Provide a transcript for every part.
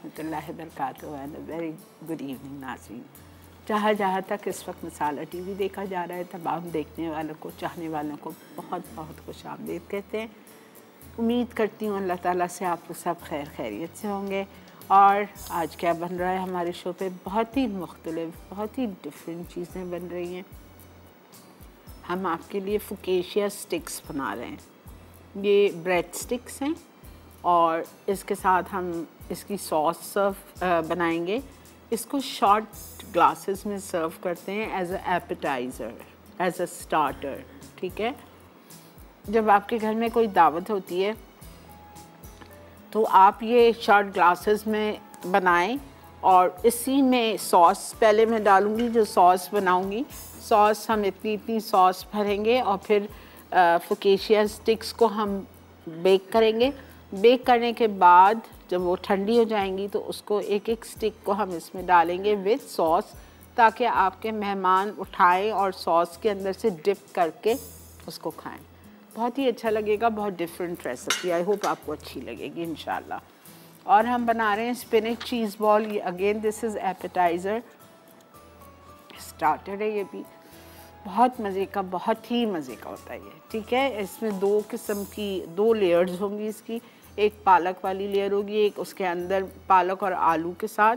रहमतुल्लाहि व बरकातुहू एंड वेरी गुड इवनिंग नाज़रीन। जहाँ तक इस वक्त मसाला टीवी देखा जा रहा है, तमाम देखने वालों को, चाहने वालों को बहुत बहुत खुश आमदीद कहते हैं। उम्मीद करती हूँ अल्लाह ताला से आप सब खैर खैरियत से होंगे। और आज क्या बन रहा है हमारे शो पे, बहुत ही मुख्तलिफ, बहुत ही डिफरेंट चीज़ें बन रही हैं। हम आपके लिए फोकेशिया स्टिक्स बना रहे हैं। ये ब्रेड स्टिक्स हैं और इसके साथ हम इसकी सॉस सर्व बनाएंगे। इसको शॉर्ट ग्लासेस में सर्व करते हैं as a appetizer, as a starter. ठीक है, जब आपके घर में कोई दावत होती है तो आप ये शॉर्ट ग्लासेस में बनाएं और इसी में सॉस पहले मैं डालूँगी। जो सॉस बनाऊँगी, सॉस हम इतनी सॉस भरेंगे और फिर फोकेशिया स्टिक्स को हम बेक करेंगे। बेक करने के बाद जब वो ठंडी हो जाएंगी तो उसको एक एक स्टिक को हम इसमें डालेंगे विद सॉस, ताकि आपके मेहमान उठाएं और सॉस के अंदर से डिप करके उसको खाएं। बहुत ही अच्छा लगेगा, बहुत डिफरेंट रेसिपी। आई होप आपको अच्छी लगेगी इंशाल्लाह। और हम बना रहे हैं स्पिनच चीज़ बॉल। ये again this is appetizer, starter है। ये भी बहुत मज़े का, बहुत ही मज़े का होता है ये। ठीक है, इसमें दो किस्म की, दो लेयर्स होंगी इसकी। एक पालक वाली लेयर होगी, एक उसके अंदर पालक और आलू के साथ,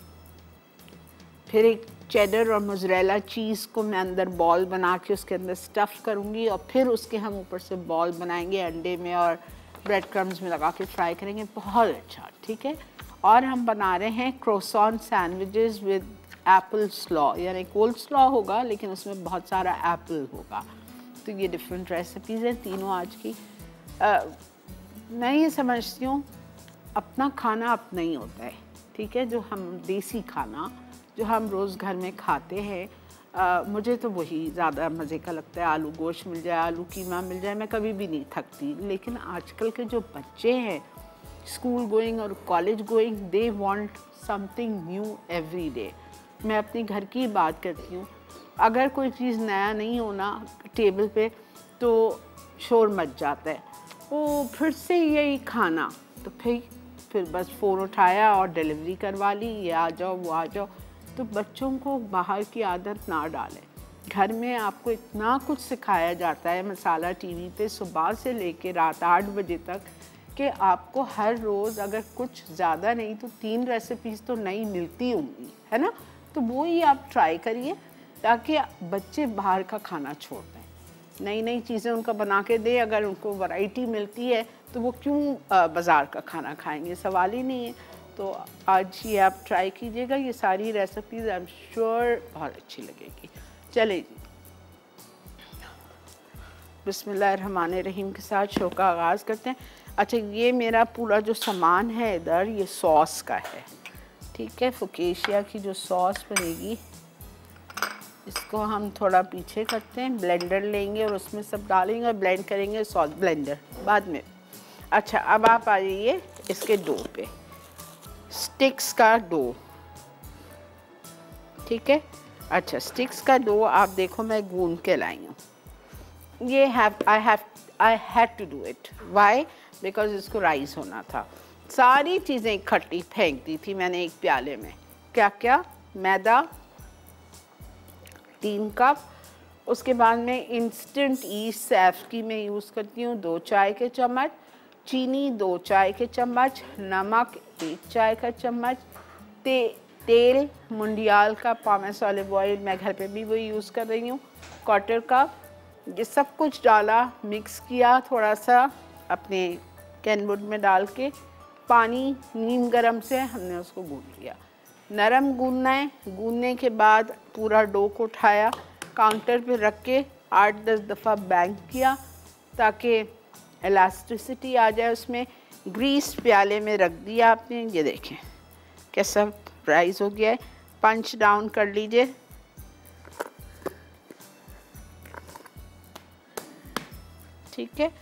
फिर एक चेडर और मोज़रेला चीज़ को मैं अंदर बॉल बना के उसके अंदर स्टफ़ करूँगी और फिर उसके हम ऊपर से बॉल बनाएंगे अंडे में और ब्रेड क्रम्स में लगा के फ्राई करेंगे। बहुत अच्छा। ठीक है, और हम बना रहे हैं croissant sandwiches with apple slaw, यानी कोल्ड स्लॉ होगा लेकिन उसमें बहुत सारा एप्पल होगा। तो ये डिफरेंट रेसिपीज़ हैं तीनों आज की। मैं ये समझती हूँ अपना खाना अपना ही होता है। ठीक है, जो हम देसी खाना जो हम रोज़ घर में खाते हैं, मुझे तो वही ज़्यादा मज़े का लगता है। आलू गोश्त मिल जाए, आलू कीमा मिल जाए, मैं कभी भी नहीं थकती। लेकिन आजकल के जो बच्चे हैं स्कूल गोइंग और college going, they want something new every day. मैं अपने घर की बात करती हूँ, अगर कोई चीज़ नया नहीं होना टेबल पे तो शोर मच जाता है। वो फिर से यही खाना, तो फिर बस फ़ोन उठाया और डिलीवरी करवा ली, ये आ जाओ वो आ जाओ। तो बच्चों को बाहर की आदत ना डालें। घर में आपको इतना कुछ सिखाया जाता है मसाला टीवी पे सुबह से लेके रात 8 बजे तक, कि आपको हर रोज़ अगर कुछ ज़्यादा नहीं तो 3 रेसिपीज़ तो नई मिलती होंगी, है ना। तो वो ही आप ट्राई करिए ताकि बच्चे बाहर का खाना छोड़ दें, नई नई चीज़ें उनको बना के दें। अगर उनको वैरायटी मिलती है तो वो क्यों बाज़ार का खाना खाएंगे, सवाल ही नहीं है। तो आज ये आप ट्राई कीजिएगा, ये सारी रेसिपीज़ आई एम श्योर बहुत अच्छी लगेगी। चले जी, बिस्मिल्लाहिर्रहमानिर्रहीम के साथ शो का आगाज़ करते हैं। अच्छा, ये मेरा पूरा जो सामान है इधर, ये सॉस का है। ठीक है, फोकेशिया की जो सॉस बनेगी इसको हम थोड़ा पीछे करते हैं, ब्लेंडर लेंगे और उसमें सब डालेंगे और ब्लेंड करेंगे। सॉस ब्लेंडर बाद में। अच्छा, अब आप आ जाइए इसके डो पे, स्टिक्स का डो। ठीक है, अच्छा स्टिक्स का डो आप देखो मैं गूंद के लाई हूँ। ये I had to do it, why, because इसको राइस होना था। सारी चीज़ें इकट्ठी फेंक दी थी मैंने एक प्याले में। क्या क्या, मैदा 3 कप, उसके बाद में इंस्टेंट ईस्ट सैफ की मैं यूज़ करती हूँ 2 चाय के चम्मच, चीनी 2 चाय के चम्मच, नमक 1 चाय का चम्मच, तेल मुंडियाल का पामेस ऑलिव ऑयल मैं घर पे भी वही यूज़ कर रही हूँ, 1/4 कप। ये सब कुछ डाला, मिक्स किया, थोड़ा सा अपने कैनवुड में डाल के पानी नीम गरम से हमने उसको गूंद लिया। नरम गूंदना है। गूंदने के बाद पूरा डो को उठाया, काउंटर पे रख के 8-10 दफ़ा बैंग किया ताकि इलास्टिसिटी आ जाए उसमें। ग्रीस प्याले में रख दिया आपने, ये देखें कैसा राइस हो गया है। पंच डाउन कर लीजिए। ठीक है,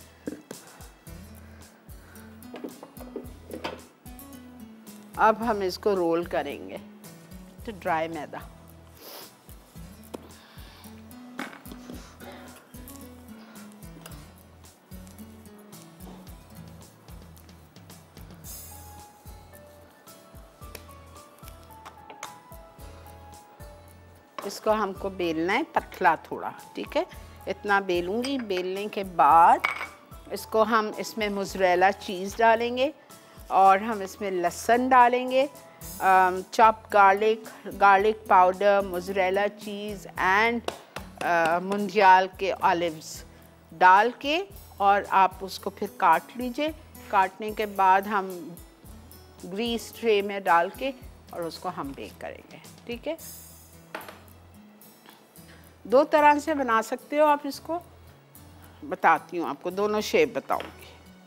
अब हम इसको रोल करेंगे। तो ड्राई मैदा, इसको हमको बेलना है पतला थोड़ा, ठीक है। इतना बेलूंगी। बेलने के बाद इसको हम इसमें मोज़रेला चीज़ डालेंगे और हम इसमें लहसुन डालेंगे, chop garlic powder, mozzarella cheese and Mundial के ऑलिव्स डाल के, और आप उसको फिर काट लीजिए। काटने के बाद हम ग्रीस ट्रे में डाल के और उसको हम बेक करेंगे, ठीक है। दो तरह से बना सकते हो आप इसको, बताती हूँ आपको, दोनों शेप बताऊंगी।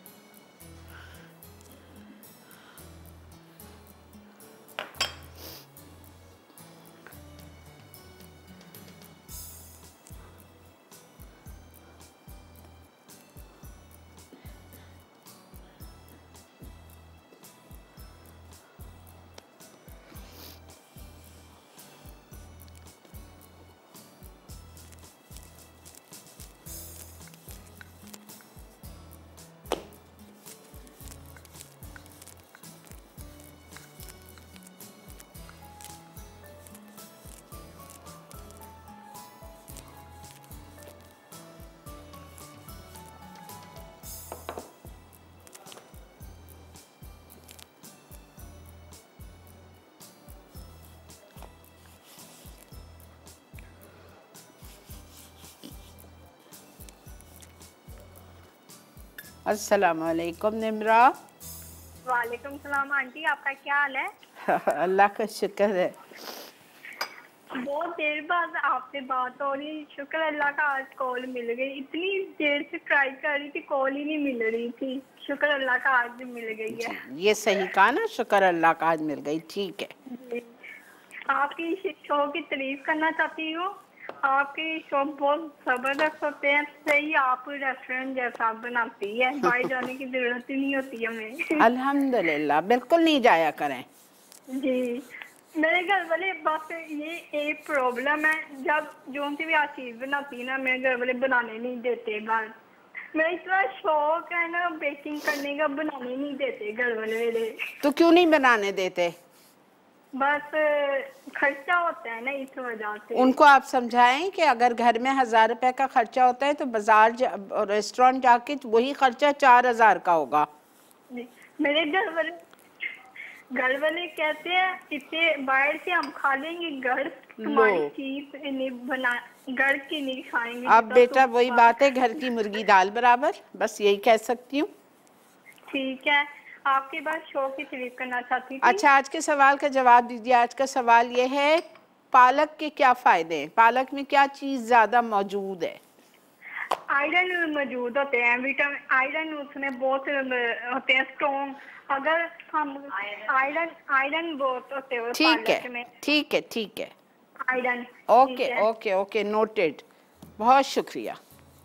अस्सलाम वालेकुम निम्रा। वालेकुम सलाम आंटी, आपका क्या हाल है? अल्लाह का शुक्र है। बहुत देर बाद आपसे बात हो रही, शुक्र अल्लाह का आज कॉल मिल गई। इतनी देर से ट्राई कर रही थी, कॉल ही नहीं मिल रही थी। शुक्र अल्लाह का आज मिल गई है। ये सही कहा ना, शुक्र अल्लाह का आज मिल गई, ठीक है। आपकी शो की तारीफ करना चाहती हूँ। आपके शो बहुत जबरदस्त होते हैं, सही आप रेस्टोरेंट जैसा बनाती है, बाहर जाने की जरूरत ही नहीं होती हमें। अल्हम्दुलिल्लाह, बिल्कुल नहीं जाया करें। जी, मेरे घर वाले बस ये एक प्रॉब्लम है, जब जो सी भी आज चीज बनाती है ना, मेरे घर वाले बनाने नहीं देते। बस मेरा इतना शौक है ना बेकिंग करने का, बनाने नहीं देते घर वाले मेरे। तो क्यों नहीं बनाने देते? बस खर्चा होता है ना, इस वजह से। उनको आप समझाएं कि अगर घर में 1000 रुपए का खर्चा होता है तो बाजार रेस्टोरेंट जाके वही खर्चा 4000 का होगा। मेरे घर वाले कहते हैं इतने बाहर से हम खा लेंगे, घर तुम्हारी चीज नहीं बना, घर की नहीं खाएंगे। अब बेटा वही बात है, घर की मुर्गी दाल बराबर, बस यही कह सकती हूँ। ठीक है, आपके बाद शो की तारीफ करना चाहती थी। अच्छा, आज के सवाल का जवाब दीजिए। आज का सवाल ये है, पालक के क्या फायदे हैं? पालक में क्या चीज ज्यादा मौजूद है? आयरन मौजूद होते हैं, विटामिन आयरन उसमें बहुत होते हैं, स्ट्रॉन्ग। अगर हम आयरन बहुत होते हैं पालक में। ठीक है, ठीक है। Iron. Okay okay okay, noted. बहुत शुक्रिया।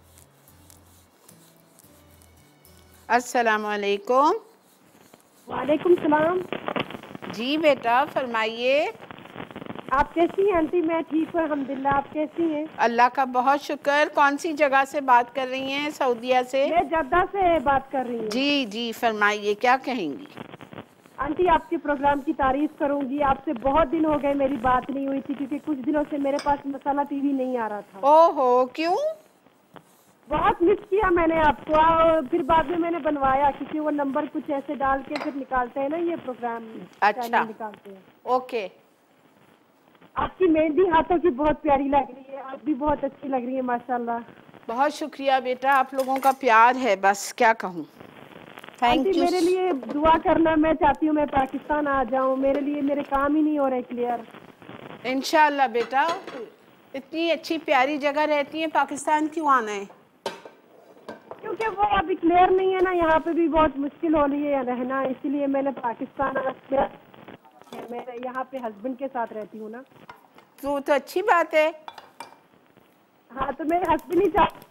अस्सलाम वालेकुम। वालेकुम सलाम। जी बेटा फरमाइए। आप कैसी हैं आंटी? मैं ठीक हूँ अल्हम्दुलिल्लाह, आप कैसी हैं? अल्लाह का बहुत शुक्र। कौन सी जगह से बात कर रही हैं? सऊदीया से? मैं जद्दा से बात कर रही हूँ। जी जी, फरमाइए, क्या कहेंगी? आंटी आपके प्रोग्राम की तारीफ करूंगी। आपसे बहुत दिन हो गए मेरी बात नहीं हुई थी, क्योंकि कुछ दिनों से मेरे पास मसाला टीवी नहीं आ रहा था। ओहो, क्यों? बहुत मिस किया मैंने आपको, और फिर बाद में मैंने बनवाया, क्योंकि वो नंबर कुछ ऐसे डाल के फिर निकालते हैं ना ये प्रोग्राम। अच्छा, निकालते हैं। ओके। आपकी मेहंदी हाथों की बहुत प्यारी लग रही है, आप भी बहुत अच्छी लग रही है माशाल्लाह। बहुत शुक्रिया बेटा, आप लोगों का प्यार है, बस क्या कहूँ। Thank you. मेरे लिए दुआ करना, मैं चाहती हूँ मैं पाकिस्तान आ जाऊँ, मेरे लिए मेरे काम ही नहीं हो रहे क्लियर। इंशाल्लाह बेटा, इतनी अच्छी प्यारी जगह रहती है, पाकिस्तान क्यों आना है? क्योंकि वो अभी क्लियर नहीं है ना, यहाँ पे भी बहुत मुश्किल हो रही है रहना, इसलिए मैंने पाकिस्तान मैं यहाँ पे हस्बैंड के साथ रहती हूँ ना। तो अच्छी बात है। हाँ, तो मेरे हस्बैंड ही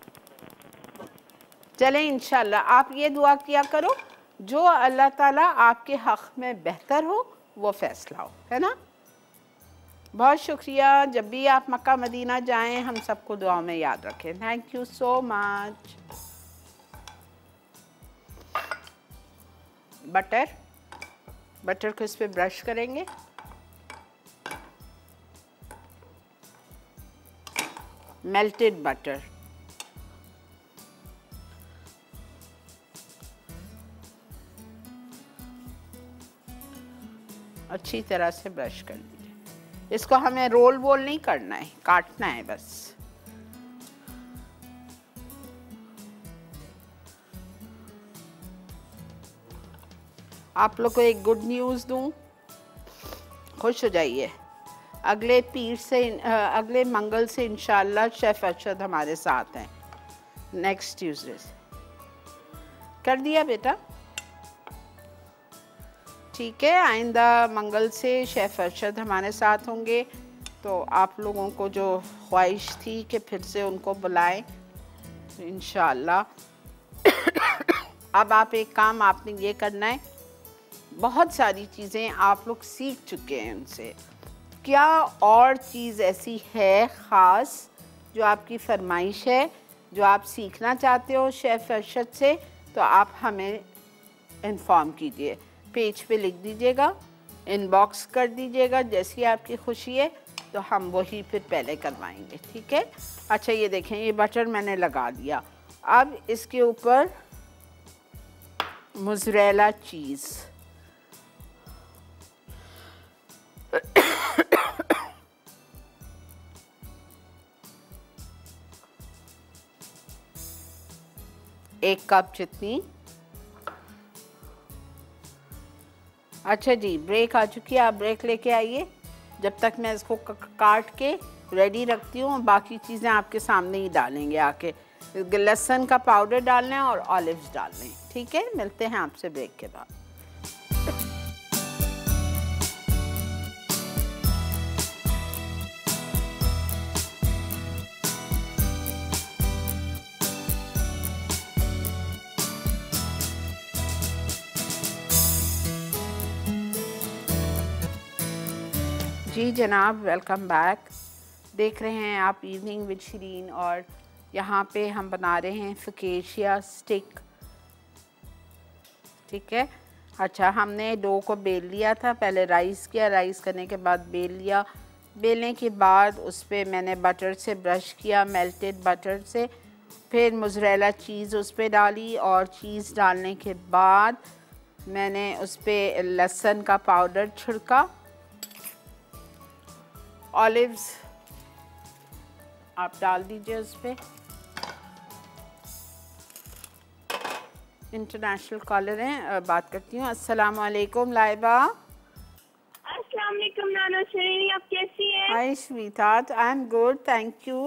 चले इंशाल्लाह। आप ये दुआ किया करो, जो अल्लाह ताला आपके हक़ में बेहतर हो वो फैसला हो, है ना। बहुत शुक्रिया। जब भी आप मक्का मदीना जाएं, हम सबको दुआ में याद रखें। Thank you so much. Butter को इस पे ब्रश करेंगे। Melted butter. अच्छी तरह से ब्रश कर लीजिए। इसको हमें रोल वोल नहीं करना है, काटना है बस। आप लोग को एक गुड न्यूज़ दूं, खुश हो जाइए। अगले पीर से अगले मंगल से इंशाल्लाह शेफ़ अरशद हमारे साथ हैं, नेक्स्ट ट्यूसडे से। कर दिया बेटा? ठीक है, आइंदा मंगल से शेफ़ अरशद हमारे साथ होंगे, तो आप लोगों को जो ख्वाहिश थी कि फिर से उनको बुलाएं, तो इंशाल्लाह। अब आप एक काम आपने ये करना है, बहुत सारी चीज़ें आप लोग सीख चुके हैं उनसे। क्या और चीज़ ऐसी है ख़ास जो आपकी फरमाइश है, जो आप सीखना चाहते हो शेफ़ अरशद से, तो आप हमें इन्फॉर्म कीजिए। पेज पे लिख दीजिएगा, इनबॉक्स कर दीजिएगा, जैसी आपकी खुशी है तो हम वही फिर पहले करवाएंगे। ठीक है? अच्छा, ये देखें, ये बटर मैंने लगा दिया। अब इसके ऊपर मोज़रेला चीज़, एक कप जितनी। अच्छा जी, ब्रेक आ चुकी है, आप ब्रेक लेके आइए। जब तक मैं इसको काट के रेडी रखती हूँ, बाकी चीज़ें आपके सामने ही डालेंगे आके। लहसुन का पाउडर डालना है और ऑलिव्स डालने हैं। ठीक है, मिलते हैं आपसे ब्रेक के बाद। जी जनाब, वेलकम बैक। देख रहे हैं आप इवनिंग विद शरीन, और यहाँ पे हम बना रहे हैं फोकेशिया स्टिक। ठीक है? अच्छा, हमने डो को बेल लिया था, पहले राइस किया, राइस करने के बाद बेल लिया। बेलने के बाद उस पर मैंने बटर से ब्रश किया, मेल्टेड बटर से। फिर मोज़रेला चीज़ उस पर डाली, और चीज़ डालने के बाद मैंने उस पर लहसुन का पाउडर छिड़का। ऑलिव्स आप डाल दीजिए उस पर। इंटरनेशनल कॉलर हैं, बात करती हूँ। अस्सलाम वालेकुम लाइबा। अस्सलाम वालेकुम नाना शरीन, आप कैसी हैं? Hi sweetheart, I am good, thank you.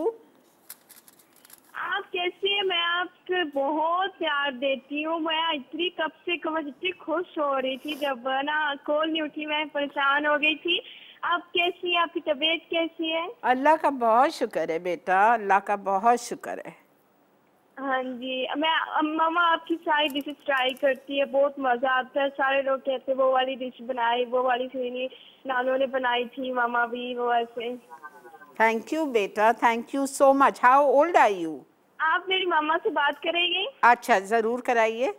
आप कैसी हैं? मैं आपसे बहुत प्यार देती हूँ। मैं इतनी कब से इतनी खुश हो रही थी जब ना कॉल नहीं उठी, मैं परेशान हो गई थी। आप कैसी हैं? आपकी तबीयत कैसी है? अल्लाह का बहुत शुक्र है बेटा, अल्लाह का बहुत शुक्र है। हाँ जी, मैं मामा आपकी सारी डिशेस ट्राई करती है, बहुत मज़ा आता है। सारे लोग कहते हैं वो वाली डिश बनाई, वो वाली सेनी नानों ने बनाई थी, मामा भी वो ऐसे। थैंक यू बेटा, thank you so much. How old are you? आप मेरी मामा से बात करेंगे? अच्छा, ज़रूर कराइए।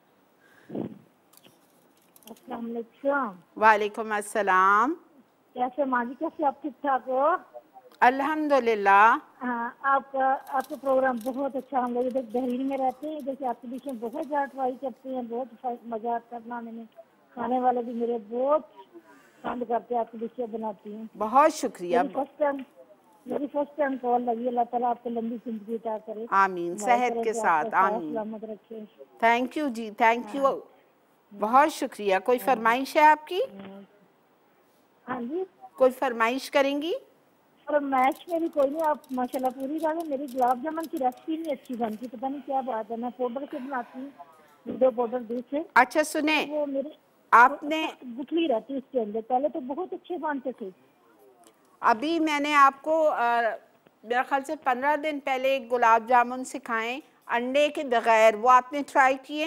अस्सलाम वालेकुम। वालेकुम अस्सलाम। कैसे माँ जी, कैसे आप ठीक ठाक हो? अल्हम्दुलिल्लाह। हाँ, आपका प्रोग्राम बहुत अच्छा। हम लोग इधर बहरीन में रहते हैं, इधर से आपकी डिशें बहुत ज़्यादा ट्राई करते हैं, बहुत मज़ा आता है बनाने में। खाने वाले भी मेरे बहुत पसंद करते हैं, आपकी डिशें बनाती हैं। बहुत शुक्रिया। मेरी फर्स्ट टाइम कॉल लगी। अल्लाह ताला आपको लंबी जिंदगी अता करे। आमीन, सेहत के साथ आमीन। सलामत रखे। थैंक यू जी, थैंक यू, बहुत शुक्रिया। कोई फरमाइश है आपकी? हाँ जी, कोई फरमाइश करेंगी? फरमाइश मेरी कोई नहीं, आप माशाल्लाह पूरी डालें। मेरी गुलाब जामुन की रेसिपी नहीं अच्छी बनती, पता नहीं क्या बात है। मैं पाउडर से बनाती हूँ, 2 पाउडर दूध से। अच्छा सुने, वो मेरे आपने गुठली रहती है उसके अंदर। पहले तो बहुत अच्छे बनते थे। अभी मैंने आपको मेरा ख्याल से 15 दिन पहले एक गुलाब जामुन सिखाएं अंडे के बगैर, वो आपने ट्राई किए?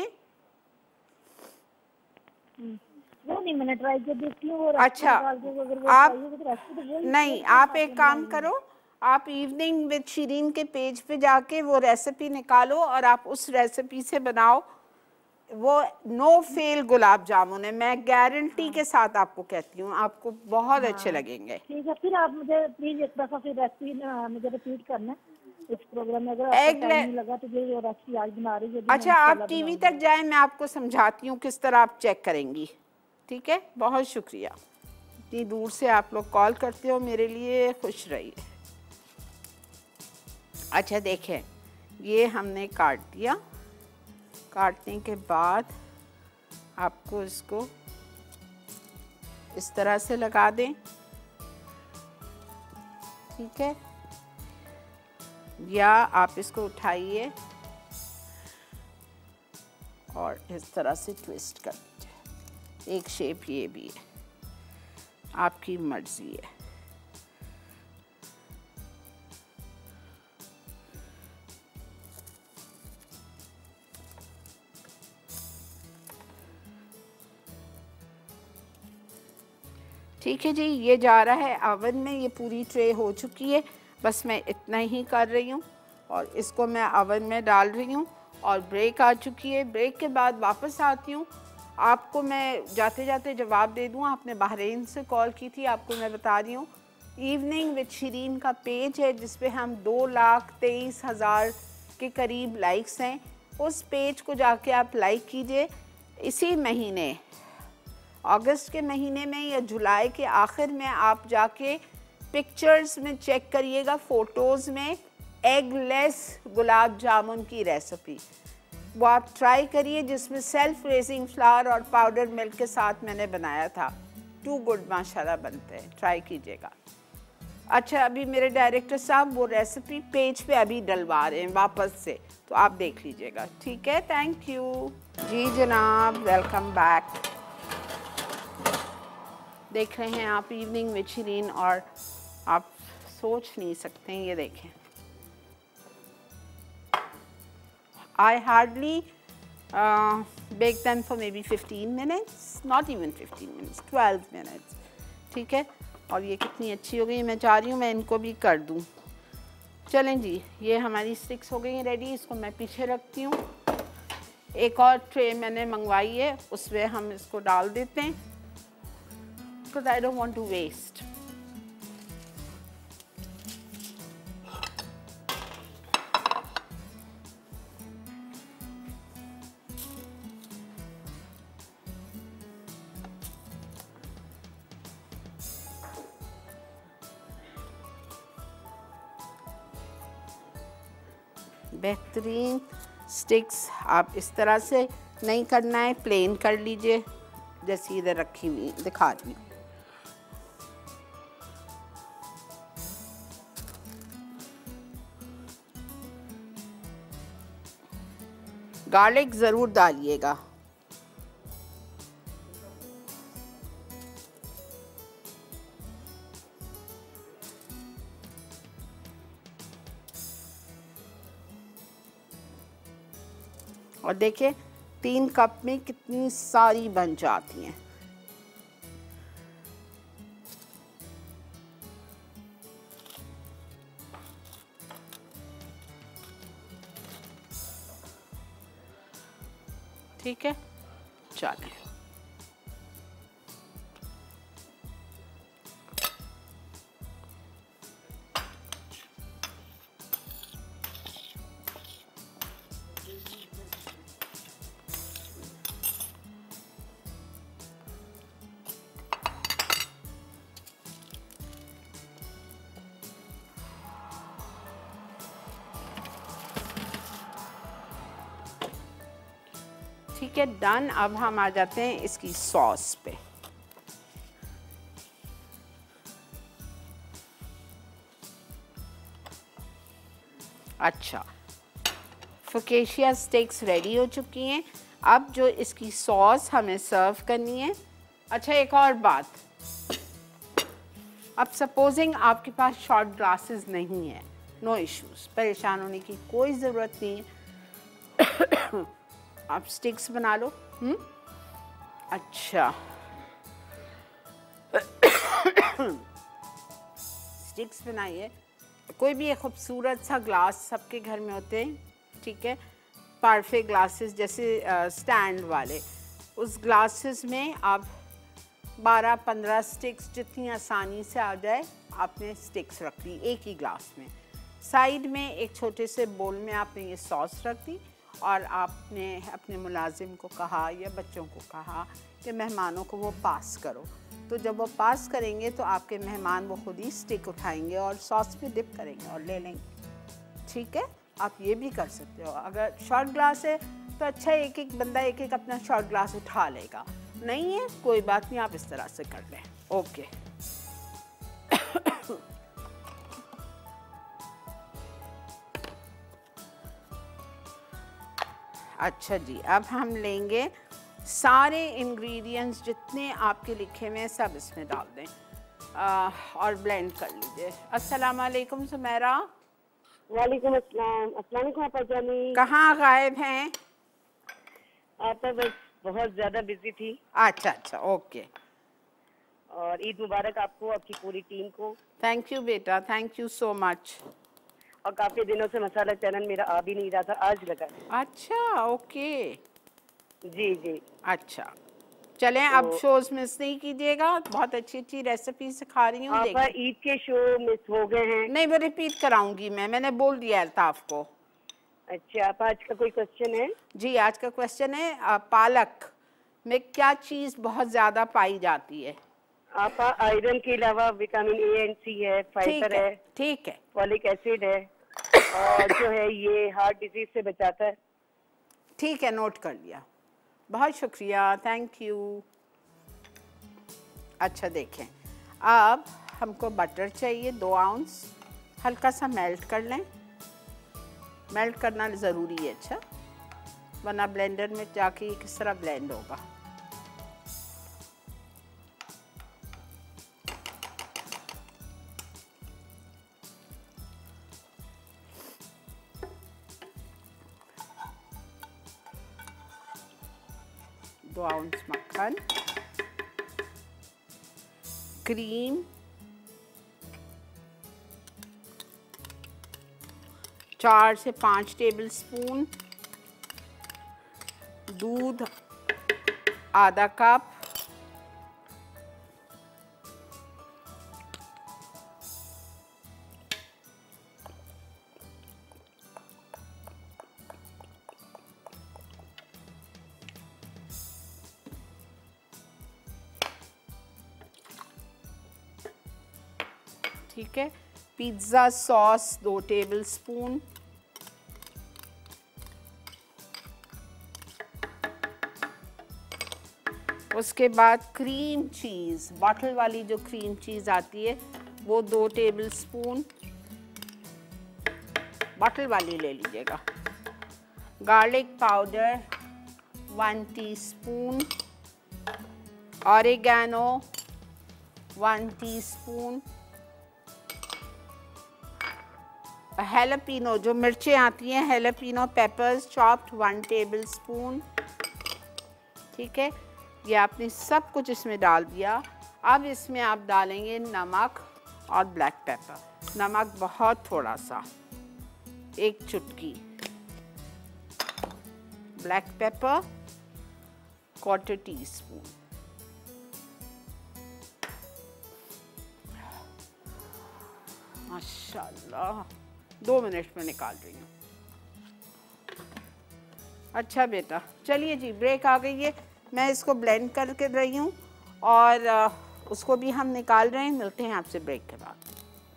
वो नहीं मैंने ट्राई किया, देखती हूँ। अच्छा, आप नहीं, आप एक काम करो, आप इवनिंग विद शरीन के पेज पे जाके वो रेसिपी निकालो और आप उस रेसिपी से बनाओ। वो नो फेल गुलाब जामुन है, मैं गारंटी के साथ आपको कहती हूँ, आपको बहुत अच्छे लगेंगे। ठीक है, फिर आप मुझे प्लीज एक दफा फिर रेसिपी मुझे रिपीट करना। इस प्रोग्राम में। अगर आपको टाइम नहीं लगा तो ये रेसिपी आज बना रही है। अच्छा, आप टीवी तक जाएं, मैं आपको समझाती हूँ किस तरह आप चेक करेंगी। ठीक है, बहुत शुक्रिया, इतनी दूर से आप लोग कॉल करते हो मेरे लिए, खुश रहिए। अच्छा देखें, ये हमने काट दिया। काटने के बाद आपको इसको इस तरह से लगा दें। ठीक है, या आप इसको उठाइए और इस तरह से ट्विस्ट कर दीजिए। एक शेप ये भी है, आपकी मर्जी है। ठीक है जी, ये जा रहा है ओवन में। ये पूरी ट्रे हो चुकी है, बस मैं इतना ही कर रही हूँ और इसको मैं ओवन में डाल रही हूँ। और ब्रेक आ चुकी है, ब्रेक के बाद वापस आती हूँ। आपको मैं जाते जाते जवाब दे दूँ, आपने बहरीन से कॉल की थी, आपको मैं बता रही हूँ इवनिंग विद शिरीन का पेज है जिस पे हम 2,23,000 के करीब लाइक्स हैं। उस पेज को जाके आप लाइक कीजिए। इसी महीने अगस्त के महीने में या जुलाई के आखिर में आप जाके पिक्चर्स में चेक करिएगा, फ़ोटोज़ में एगलेस गुलाब जामुन की रेसिपी वो आप ट्राई करिए, जिसमें सेल्फ रेजिंग फ्लावर और पाउडर मिल्क के साथ मैंने बनाया था। टू गुड माशाल्लाह बनते हैं, ट्राई कीजिएगा। अच्छा, अभी मेरे डायरेक्टर साहब वो रेसिपी पेज पे अभी डलवा रहे हैं वापस से, तो आप देख लीजिएगा। ठीक है, थैंक यू जी जनाब, वेलकम बैक। देख रहे हैं आप इवनिंग विद शिरीन और आप सोच नहीं सकते हैं, ये देखें। I hardly bake them for maybe 15 minutes, not even 15 minutes, 12 minutes. ठीक है, और ये कितनी अच्छी हो गई। मैं चाह रही हूँ मैं इनको भी कर दूँ। चलें जी, ये हमारी स्टिक्स हो गई हैं रेडी। इसको मैं पीछे रखती हूँ। एक और ट्रे मैंने मंगवाई है, उसमें हम इसको डाल देते हैं, because I don't want to waste. बेहतरीन स्टिक्स आप इस तरह से नहीं करना है, प्लेन कर लीजिए जैसी इधर रखी हुई दिखा रही हूँ। गार्लिक ज़रूर डालिएगा। और देखिए 3 कप में कितनी सारी बन जाती हैं। ठीक है, चलें। ठीक है, डन। अब हम आ जाते हैं इसकी सॉस पे। अच्छा, फोकेशिया स्टिक्स रेडी हो चुकी हैं। अब जो इसकी सॉस हमें सर्व करनी है। अच्छा, एक और बात, अब सपोजिंग आपके पास शॉर्ट ग्लासेस नहीं है, नो इश्यूज़, परेशान होने की कोई ज़रूरत नहीं है। आप स्टिक्स बना लो। अच्छा, स्टिक्स बनाइए। कोई भी एक खूबसूरत सा ग्लास सबके घर में होते हैं, ठीक है, पारफे ग्लासेस जैसे स्टैंड वाले, उस ग्लासेस में आप 12-15 स्टिक्स जितनी आसानी से आ जाए आपने स्टिक्स रख ली एक ही ग्लास में। साइड में एक छोटे से बोल में आपने ये सॉस रख दी और आपने अपने मुलाजिम को कहा या बच्चों को कहा कि मेहमानों को वो पास करो। तो जब वो पास करेंगे तो आपके मेहमान वो खुद ही स्टिक उठाएंगे और सॉस में डिप करेंगे और ले लेंगे। ठीक है, आप ये भी कर सकते हो। अगर शॉर्ट ग्लास है तो अच्छा, एक एक बंदा एक एक अपना शॉर्ट ग्लास उठा लेगा। नहीं है कोई बात नहीं, आप इस तरह से कर लें। ओके अच्छा जी, अब हम लेंगे सारे इंग्रेडिएंट्स जितने आपके लिखे हुए हैं सब इसमें डाल दें और ब्लेंड कर लीजिए। अस्सलाम वालेकुम सुमेरा। वालेकुम अस्सलाम। अस्सलाम वालेकुम आपा जानी। कहाँ गायब हैं? आपा बस बहुत ज़्यादा बिजी थी। अच्छा अच्छा, ओके। और ईद मुबारक आपको, आपकी पूरी टीम को। थैंक यू बेटा, थैंक यू सो मच। और काफ़ी दिनों से मसाला चैनल मेरा आ भी नहीं रहा था, आज लगा। अच्छा, ओके जी जी। अच्छा, चलें तो, अब शोज मिस नहीं कीजिएगा, बहुत अच्छी अच्छी रेसिपी सिखा रही हूँ। आपा ईद के शो मिस हो गए हैं। नहीं, वो रिपीट कराऊंगी मैंने बोल दिया अल्ताफ को। अच्छा, आपा आज का कोई क्वेश्चन है? जी, आज का क्वेश्चन है पालक में क्या चीज़ बहुत ज़्यादा पाई जाती है? आपा आयरन के अलावा विटामिन ए एंड सी है, फाइबर है, ठीक है, फॉलिक एसिड है, और जो है ये हार्ट डिजीज से बचाता है। ठीक है, नोट कर लिया, बहुत शुक्रिया, थैंक यू। अच्छा देखें, अब हमको बटर चाहिए 2 आउंस, हल्का सा मेल्ट कर लें। मेल्ट करना ज़रूरी है, अच्छा, वरना ब्लेंडर में जाके किस तरह ब्लेंड होगा। दो आउंस मक्खन, क्रीम, 4 से 5 टेबल स्पून, दूध आधा कप, ठीक है, पिज़्ज़ा सॉस 2 टेबल स्पून, उसके बाद क्रीम चीज़, बॉटल वाली जो क्रीम चीज़ आती है वो 2 टेबल स्पून, बॉटल वाली ले लीजिएगा। Garlic powder 1 teaspoon, oregano 1 teaspoon, jalapeno जो मिर्चें आती हैं, jalapeno peppers chopped 1 tablespoon. ठीक है, ये आपने सब कुछ इसमें डाल दिया। अब इसमें आप डालेंगे नमक और ब्लैक पेपर। नमक बहुत थोड़ा सा, 1 चुटकी, ब्लैक पेपर 1/4 टीस्पून। माशाल्लाह, 2 मिनट में निकाल रही हूँ। अच्छा बेटा, चलिए जी, ब्रेक आ गई है, मैं इसको ब्लेंड करके रही हूँ और उसको भी हम निकाल रहे हैं। मिलते हैं आपसे ब्रेक के बाद।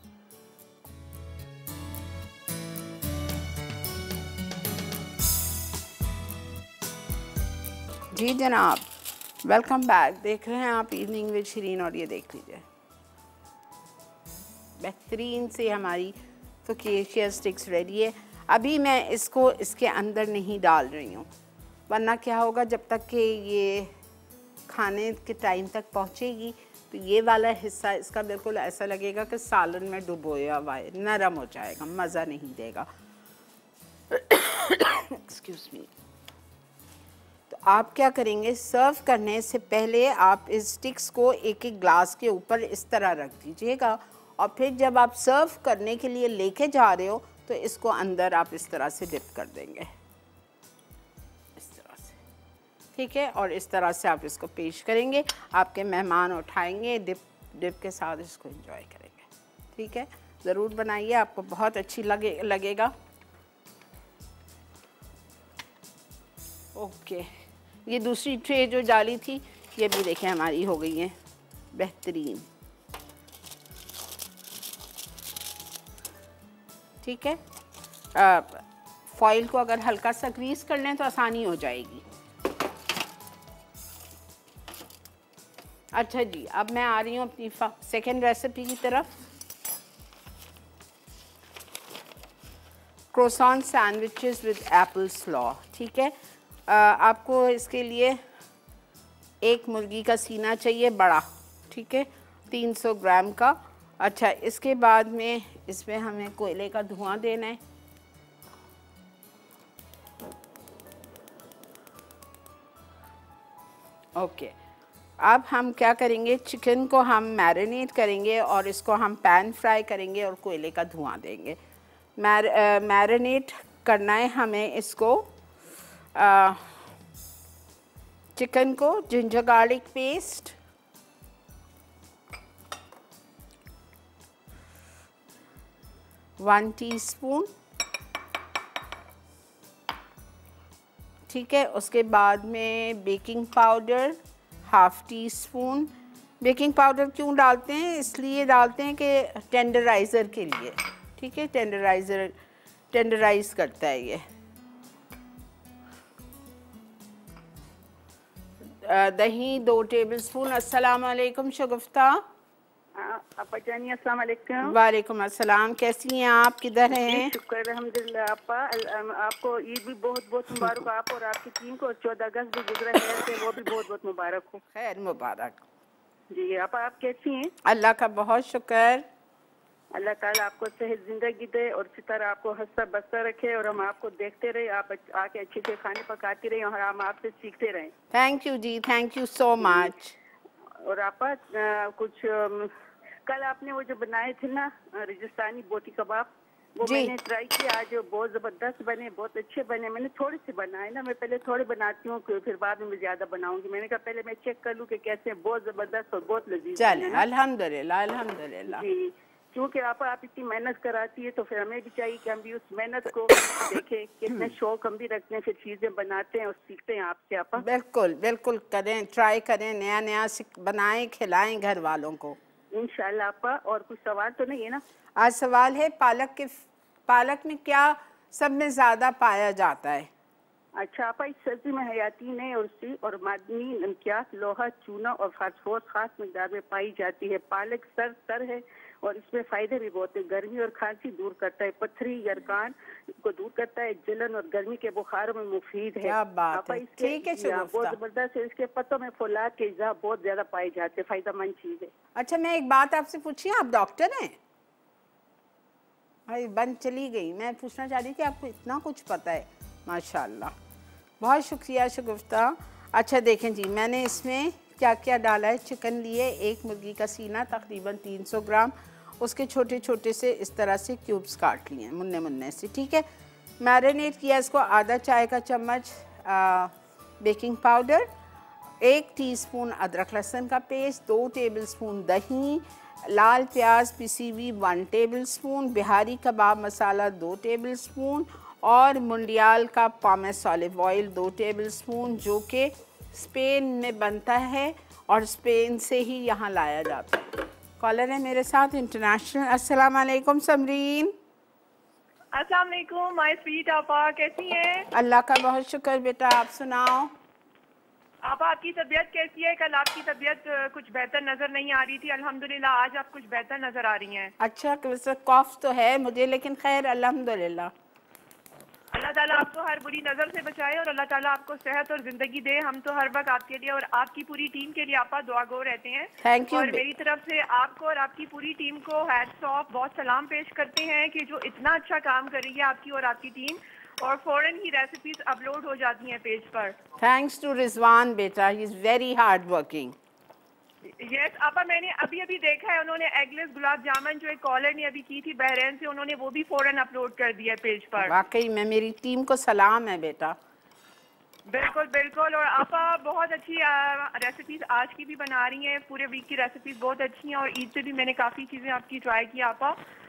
जी जनाब, वेलकम बैक। देख रहे हैं आप इवनिंग विद शरीन और ये देख लीजिए बेहतरीन से हमारी फोकेशिया स्टिक्स रेडी है। अभी मैं इसको इसके अंदर नहीं डाल रही हूँ, वरना क्या होगा, जब तक कि ये खाने के टाइम तक पहुँचेगी तो ये वाला हिस्सा इसका बिल्कुल ऐसा लगेगा कि सालन में डुबोया हुआ है, नरम हो जाएगा, मज़ा नहीं देगा। Excuse me. तो आप क्या करेंगे, सर्व करने से पहले आप इस स्टिक्स को एक एक ग्लास के ऊपर इस तरह रख दीजिएगा और फिर जब आप सर्व करने के लिए लेके जा रहे हो तो इसको अंदर आप इस तरह से डिप कर देंगे, इस तरह से, ठीक है। और इस तरह से आप इसको पेश करेंगे, आपके मेहमान उठाएंगे, डिप के साथ इसको एंजॉय करेंगे, ठीक है। ज़रूर बनाइए, आपको बहुत अच्छी लगेगा। ओके, ये दूसरी ट्रे जो डाली थी ये भी देखें हमारी हो गई है बेहतरीन। ठीक है, फॉइल को अगर हल्का सा ग्रीस कर लें तो आसानी हो जाएगी। अच्छा जी, अब मैं आ रही हूँ अपनी सेकेंड रेसिपी की तरफ। Croissant sandwiches with apple slaw. ठीक है, आपको इसके लिए एक मुर्गी का सीना चाहिए बड़ा, ठीक है, 300 ग्राम का। अच्छा, इसके बाद में इसमें हमें कोयले का धुआं देना है। ओके, अब हम क्या करेंगे, चिकन को हम मैरिनेट करेंगे और इसको हम पैन फ्राई करेंगे और कोयले का धुआं देंगे। मैरिनेट करना है हमें इसको, चिकन को ginger garlic paste, one teaspoon, ठीक है। उसके बाद में baking powder half teaspoon. Baking powder क्यों डालते हैं, इसलिए डालते हैं कि टेंडराइज़र के लिए, ठीक है, टेंडराइज़ करता है ये। दही 2 टेबलस्पून। अस्सलाम वालेकुम शगुफ्ता। आपा जानी अस्सलाम वालेकुम। वालेकुम अस्सलाम, कैसी हैं आप, किधर हैं? शुक्र अल्हम्दुलिल्लाह। आपा आपको ईद भी बहुत बहुत मुबारक हो, आप और आपकी टीम को। 14 अगस्त भी गुजरा है, वो भी बहुत बहुत मुबारक हो। खैर मुबारक जी। आपा आप कैसी हैं? अल्लाह का बहुत शुक्र। अल्लाह ताला आपको सेहत जिंदगी दे और इसी तरह आपको हंसता बसता रखे और हम आपको देखते रहे, आप आके अच्छे से खाने पकाती रहे और हम आपसे सीखते रहें। थैंक यू जी, थैंक यू सो मच। और आपा कुछ कल आपने वो जो बनाए थे ना राजस्थानी बोटी कबाब, वो मैंने ट्राई किया आज, बहुत ज़बरदस्त बने, बहुत अच्छे बने। मैंने थोड़े से बनाए ना, मैं पहले थोड़े बनाती हूँ फिर बाद में मैं ज़्यादा बनाऊंगी। मैंने कहा पहले मैं चेक कर लूँ कि कैसे, बहुत ज़बरदस्त और बहुत लजीज बने ना। अल्हम्दुलिल्लाह अल्हम्दुलिल्लाह जी। क्योंकि आप इतनी मेहनत कराती है तो फिर हमें भी चाहिए कि हम भी उस मेहनत को देखें, कितने शौक हम भी रखते हैं, फिर चीज़ें बनाते हैं और सीखते हैं आपसे। आप बिल्कुल बिल्कुल करें, ट्राई करें, नया नया बनाएं, खिलाएं घर वालों को इंशाल्लाह। आपा और कुछ सवाल तो नहीं है ना? आज सवाल है पालक में क्या सब में ज़्यादा पाया जाता है? अच्छा आपा, इस सब्जी में हयातीन है और मादनी नमकियात, लोहा, चूना और फास्फोरस खास मिकदार में पाई जाती है। पालक तर है और इसमें फायदे भी बहुत है। गर्मी और खांसी दूर करता है, पथरी यरकान को दूर करता है, जलन और गर्मी के बुखारों में मुफीद है। क्या बात है, ठीक है, बहुत जबरदस्त है। इसके पत्तों में फौलाद के इज़ा बहुत ज्यादा पाए जाते हैं, फायदेमंद चीज है। अच्छा, मैं एक बात आपसे पूछी, आप डॉक्टर हैं? भाई बंद चली गई, मैं पूछना चाह रही थी आपको इतना कुछ पता है, माशाल्लाह, बहुत शुक्रिया शगुफ्ता। अच्छा देखें जी, मैंने इसमें क्या क्या डाला है। चिकन लिए, एक मुर्गी का सीना तकरीबन 300 ग्राम, उसके छोटे छोटे से इस तरह से क्यूब्स काट लिए मुन्ने मुन्ने से, ठीक है। मैरिनेट किया इसको, आधा चाय का चम्मच बेकिंग पाउडर, 1 टीस्पून अदरक लहसुन का पेस्ट, 2 टेबलस्पून दही, लाल प्याज पिसी हुई 1 टेबलस्पून, बिहारी कबाब मसाला 2 टेबलस्पून और मुंडियाल का पामेस ऑलिव ऑयल 2 टेबलस्पून, जो कि स्पेन में बनता है और स्पेन से ही यहाँ लाया जाता है। कॉलर है मेरे साथ इंटरनेशनल। अस्सलाम वालेकुम समरीन। अस्सलाम वालेकुम माय स्वीट आपा, कैसी हैं? अल्लाह का बहुत शुक्र बेटा, आप सुनाओ। आपकी तबीयत कैसी है? कल आपकी तबीयत कुछ बेहतर नजर नहीं आ रही थी, अल्हम्दुलिल्लाह आज आप कुछ बेहतर नजर आ रही हैं। अच्छा, कॉफ तो है मुझे, लेकिन खैर अल्हम्दुलिल्लाह। अल्लाह ताला आपको हर बुरी नज़र से बचाए और अल्लाह ताला आपको सेहत और ज़िंदगी दे। हम तो हर वक्त आपके लिए और आपकी पूरी टीम के लिए आपा दुआगो रहते हैं। Thank you. और मेरी तरफ से आपको और आपकी पूरी टीम को हैट्स ऑफ, बहुत सलाम पेश करते हैं कि जो इतना अच्छा काम कर रही है आपकी और आपकी टीम, और फौरन ही रेसिपीज अपलोड हो जाती हैं पेज पर। थैंक्स टू रिजवान बेटा, he is very hard working. Yes आपा, मैंने अभी अभी देखा है, उन्होंने एगलेस गुलाब जामुन जो एक कॉलर ने अभी की थी बहरीन से, उन्होंने वो भी फौरन अपलोड कर दिया पेज पर। वाकई में मेरी टीम को सलाम है बेटा। बिल्कुल बिल्कुल। और आपा बहुत अच्छी रेसिपीज आज की भी बना रही हैं, पूरे वीक की रेसिपीज बहुत अच्छी हैं और ईद से भी मैंने काफ़ी चीज़ें आपकी ट्राई की आपा,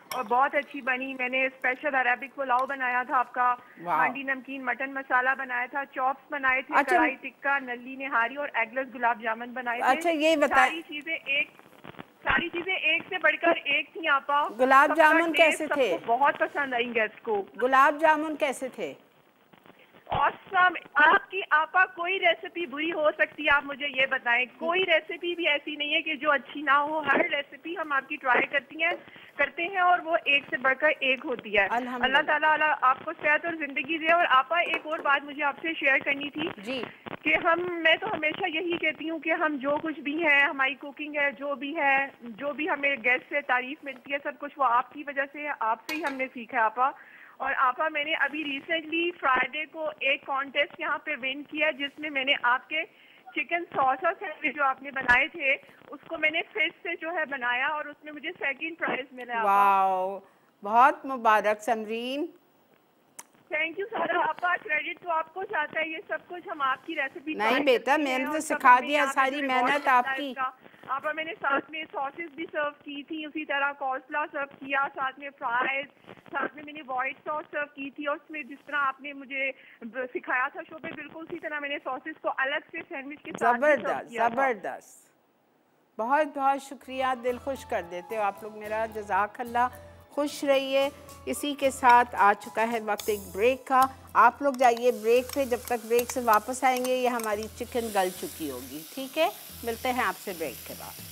और बहुत अच्छी बनी। मैंने स्पेशल अरेबिक पुलाव बनाया था आपका, हांडी नमकीन मटन मसाला बनाया था, चॉप्स बनाए थे, अच्छा। कढ़ाई टिक्का, नल्ली निहारी और एगलेस गुलाब जामुन बनाए थे। अच्छा ये बताएं, सारी चीजें एक से बढ़कर एक थी आपा। गुलाब जामुन कैसे थे? बहुत पसंद आई गेस्ट को। गुलाब जामुन कैसे थे? ऑसम। आपकी आपा कोई रेसिपी बुरी हो सकती है, आप मुझे ये बताएं। कोई रेसिपी भी ऐसी नहीं है कि जो अच्छी ना हो। हर रेसिपी हम आपकी ट्राई करते हैं और वो एक से बढ़कर एक होती है। अल्लाह ताला आपको सेहत और जिंदगी दे। और आपा एक और बात मुझे आपसे शेयर करनी थी जी कि मैं तो हमेशा यही कहती हूँ कि हम जो कुछ भी है, हमारी कुकिंग है, जो भी हमें गेस्ट से तारीफ मिलती है, सब कुछ वो आपकी वजह से है, आपसे ही हमने सीखा है आपा। और आपा मैंने अभी रिसेंटली फ्राइडे को एक कॉन्टेस्ट यहाँ पे विन किया, जिसमें मैंने आपके चिकन सॉसा सैंडविच जो आपने बनाए थे उसको मैंने फिर से जो है बनाया और उसमें मुझे सेकंड प्राइज मिला। वाओ, बहुत मुबारक समरीन। थैंक यू सारा आपा। क्रेडिट तो आपको जाता है, ये सब कुछ हम आपकी रेसिपी नहीं बेटा, मैंने तो सिखा दिया, सारी मेहनत आपकी। आपा मैंने साथ में सॉसेस भी सर्व की थी, उसी तरह कॉस्ला सर्व किया, साथ में फ्राइज, साथ में मैंने व्हाइट सॉस सर्व की थी। और उसमें जिस तरह आपने मुझे सिखाया था शो पे, बिल्कुल उसी तरह मैंने सॉसेस को अलग से सैंडविच के साथ जबरदस्त जबरदस्त। बहुत बहुत शुक्रिया, दिल खुश कर देते हो आप लोग मेरा। जज़ाकल्लाह, खुश रहिए। इसी के साथ आ चुका है वक्त एक ब्रेक का। आप लोग जाइए ब्रेक पे, जब तक ब्रेक से वापस आएंगे ये हमारी चिकन गल चुकी होगी। ठीक है, मिलते हैं आपसे ब्रेक के बाद।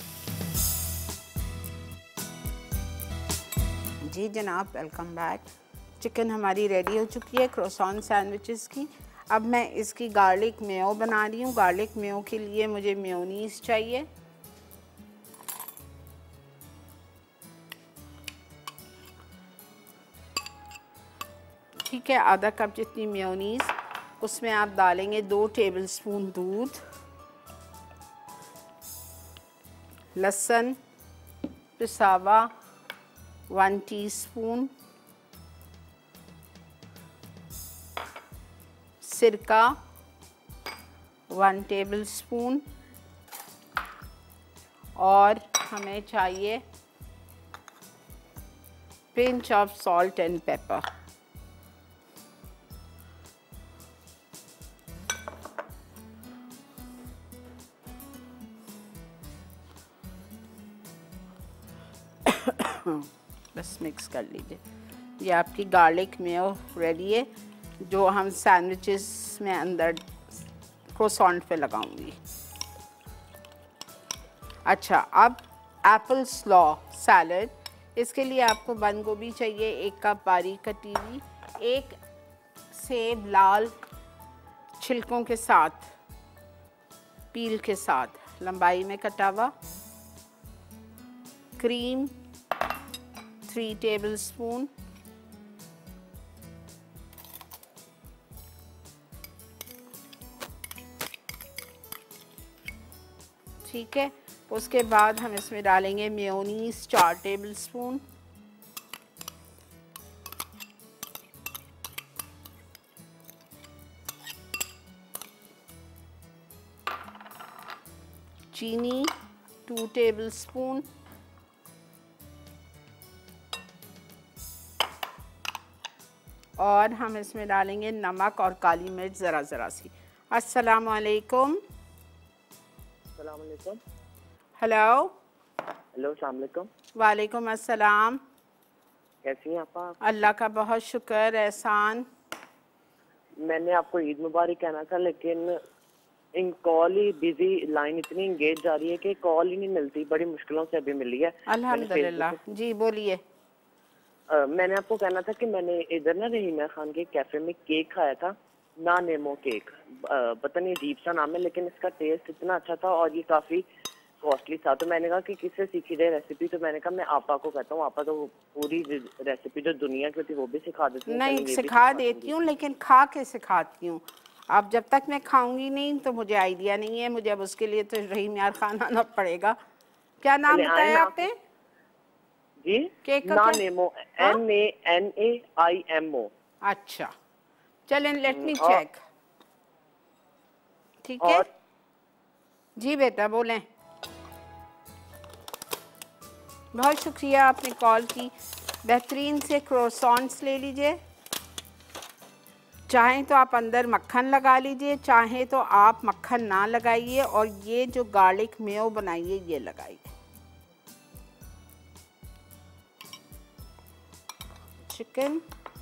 जी जनाब, वेलकम बैक। चिकन हमारी रेडी हो चुकी है क्रोसान सैंडविचेस की। अब मैं इसकी गार्लिक मेयो बना रही हूँ। गार्लिक मेयो के लिए मुझे मेयोनीज़ चाहिए। ठीक है, आधा कप जितनी मेयोनीज़, उसमें आप डालेंगे 2 टेबलस्पून दूध, लहसुन पिसावा 1 टीस्पून, सिरका 1 टेबलस्पून और हमें चाहिए pinch of salt and pepper. बस मिक्स कर लीजिए। ये आपकी गार्लिक मेयो रेडी है, जो हम सैंडविचेस में अंदर क्रोसॉन्ट पे लगाऊंगी। अच्छा, अब एप्पल स्लॉ सैलड। इसके लिए आपको बंद गोभी चाहिए 1 कप बारीक कटी हुई, 1 सेब लाल छिलकों के साथ, पील के साथ लंबाई में कटा हुआ, क्रीम 3 टेबलस्पून, ठीक है। उसके बाद हम इसमें डालेंगे मेयोनीज 4 टेबलस्पून, चीनी 2 टेबलस्पून, और हम इसमें डालेंगे नमक और काली मिर्च ज़रा ज़रा सी। अस्सलाम वालेकुम। हेलो। हेलो, अस्सलाम वालेकुम। वालेकुम अस्सलाम। कैसी हैं आप? अल्लाह का बहुत शुक्र, एहसान। मैंने आपको ईद मुबारक कहना था, लेकिन इन कॉल ही बिजी, लाइन इतनी इंगेज जा रही है कि कॉल ही नहीं मिलती। बड़ी मुश्किलों से अभी मिली है। अल्हम्दुलिल्लाह। जी बोलिए। मैंने आपको कहना था कि मैंने इधर ना रहीमा खान के कैफे में केक खाया था, ना नेमो केक। पता नहीं अजीब सा नाम है, लेकिन इसका टेस्ट इतना अच्छा था और ये काफी कॉस्टली था। तो मैंने कहा कि किससे सीखी जाए रेसिपी, तो मैंने कहा मैं आपा को कहता हूँ। आपा तो पूरी रेसिपी जो दुनिया की होती है वो भी सिखा देती है। नहीं, सिखा देती हूँ, लेकिन खा के सिखाती हूँ। अब जब तक मैं खाऊंगी नहीं तो मुझे आइडिया नहीं है। मुझे अब उसके लिए तो रहीम यार खान आना पड़ेगा। क्या नाम बताया आपने? जी, नानेमो, NANAIMO। अच्छा, चलें, लेट मी चेक। ठीक है जी बेटा, बोलें। बहुत शुक्रिया आपने कॉल की। बेहतरीन से क्रोसॉन्ट्स ले लीजिए। चाहें तो आप अंदर मक्खन लगा लीजिए, चाहें तो आप मक्खन ना लगाइए और ये जो गार्लिक मेयो बनाइए ये लगाइए। चिकन,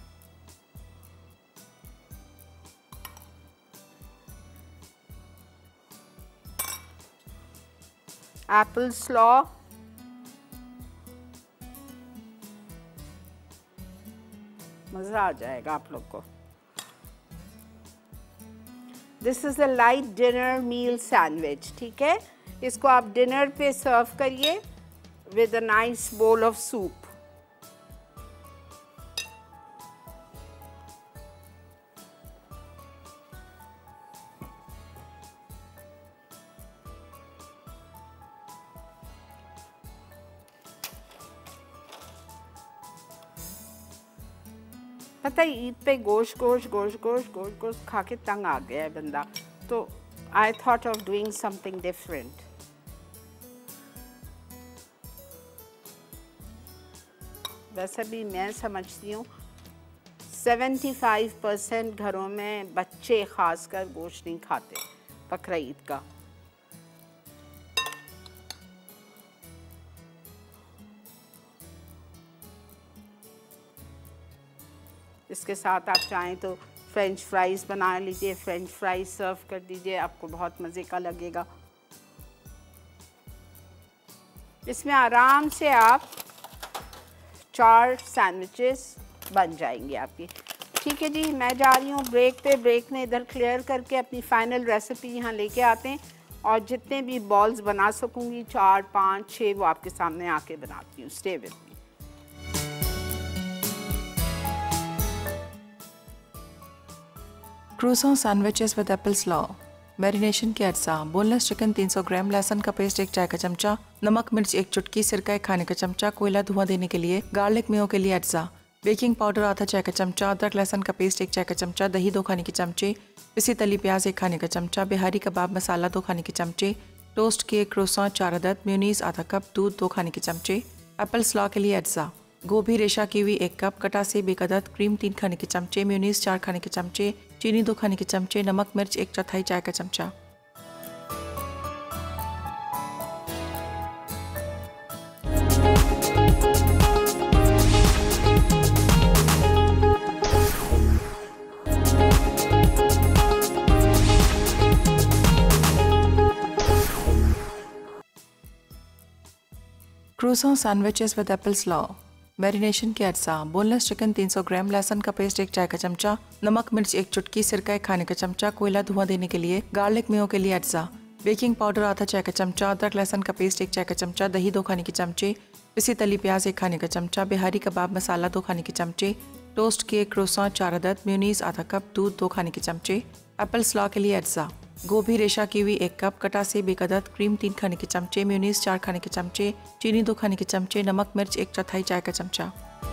एप्पल स्लॉ, मज़ा आ जाएगा आप लोग को। This is a light dinner meal sandwich, ठीक है। इसको आप डिनर पे सर्व करिए with a nice bowl of soup. पता है ईद पे गोश्त खा के तंग आ गया है बंदा, तो I thought of doing something different. वैसे भी मैं समझती हूँ 75% घरों में बच्चे खासकर गोश्त नहीं खाते बकरा ईद का। इसके साथ आप चाहें तो फ्रेंच फ्राइज़ बना लीजिए, फ्रेंच फ्राइज़ सर्व कर दीजिए, आपको बहुत मज़े का लगेगा। इसमें आराम से आप 4 सैंडविचेस बन जाएंगे आपकी। ठीक है जी, मैं जा रही हूँ ब्रेक पे। ब्रेक में इधर क्लियर करके अपनी फ़ाइनल रेसिपी यहाँ लेके आते हैं और जितने भी बॉल्स बना सकूँगी 4, 5, 6 वो आपके सामने आके बनाती हूँ। Stay with me. Croissant sandwiches with apple slaw. Marination के अज्जा: बोनलेस चिकन 300 ग्राम, लहसुन का पेस्ट 1 चाय का चमचा, नमक मिर्च 1 चुटकी, सिरका 1 खाने का चमचा, कोयला धुआं देने के लिए, गार्लिक मेयो के लिए अज्जा, बेकिंग पाउडर आधा चाय का चमचा, अदरक लहसुन का पेस्ट 1 चाय का चमचा, दही 2 खाने के चमचे, पिसी तली प्याज 1 खाने का चमचा, बिहारी कबाब मसाला 2 खाने के चमचे, टोस्ट किए क्रोसॉन्ट 4 अदद, मेयोनीज आधा कप, दूध 2 खाने के चमचे, एप्पल स्लॉ के लिए अज्जा: गोभी रेशा कीवी 1 कप, कटा सेब 1 अदद, क्रीम 3 खाने के चमचे, मेयोनीज 4 खाने के चमचे, चीनी 2 खाने के चमचे, नमक मिर्च 1/4 चाय का चमचा। Croissant sandwiches with apple slaw. Marination के अज्जा: बोनलेस चिकन 300 ग्राम, लहसुन का पेस्ट 1 चाय का चमचा, नमक मिर्च 1 चुटकी, सिरका 1 खाने का चमचा, कोयला धुआं देने के लिए, गार्लिक मेयो के लिए अज्जा, बेकिंग पाउडर आधा चाय का चमचा, अदरक लहसुन का पेस्ट 1 चाय का चमचा, दही 2 खाने के चमचे, पिसी तली प्याज 1 खाने का चमचा, बिहारी कबाब मसाला 2 खाने के चमचे, टोस्ट किए क्रोसॉन्ट 4 अदद, मेयोनीज आधा कप, दूध 2 खाने के चमचे, एप्पल स्लॉ के लिए अज्जा: गोभी रेशा कीवी 1 कप, कटा सेब 1 अदद, क्रीम 3 खाने के चमचे, मेयोनीज 4 खाने के चमचे, चीनी 2 खाने के चमचे, नमक मिर्च 1/4 चाय का चमचा।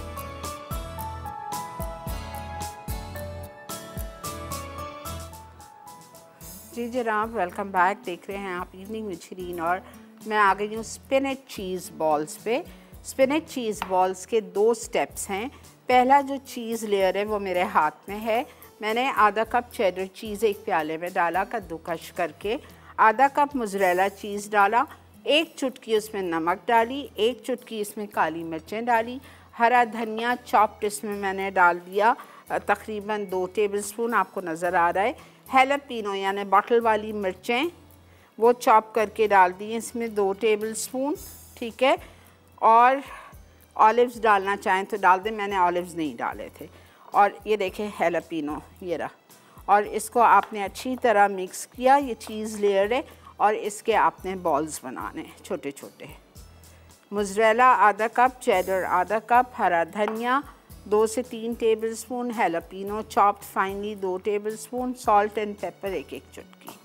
जी जनाब, वेलकम बैक। देख रहे हैं आप इवनिंग विद शरीन और मैं आ गई हूँ स्पिनच चीज़ बॉल्स पे। स्पिनच चीज़ बॉल्स के 2 स्टेप्स हैं। पहला जो चीज़ लेयर है वो मेरे हाथ में है। मैंने आधा कप चेडर चीज़ एक प्याले में डाला कद्दूकश करके, आधा कप मोज़रेला चीज़ डाला, 1 चुटकी उसमें नमक डाली, 1 चुटकी इसमें काली मिर्चें डाली, हरा धनिया चॉप्ड इसमें मैंने डाल दिया तकरीबन 2 टेबलस्पून, आपको नज़र आ रहा है। हैलापीनो यानी बॉटल वाली मिर्चें वो चॉप करके डाल दी इसमें 2 टेबलस्पून, ठीक है। और ऑलिव्स डालना चाहें तो डाल दें, मैंने ऑलिव्स नहीं डाले थे। और ये देखें हैलापीनो ये रहा, और इसको आपने अच्छी तरह मिक्स किया। ये चीज़ लेयर है और इसके आपने बॉल्स बनाने छोटे छोटे। मोज़रेला आधा कप, चेडर आधा कप, हरा धनिया 2 से 3 tablespoon, jalapeno chopped finally 2 tablespoon, salt and pepper 1-1 चुटकी।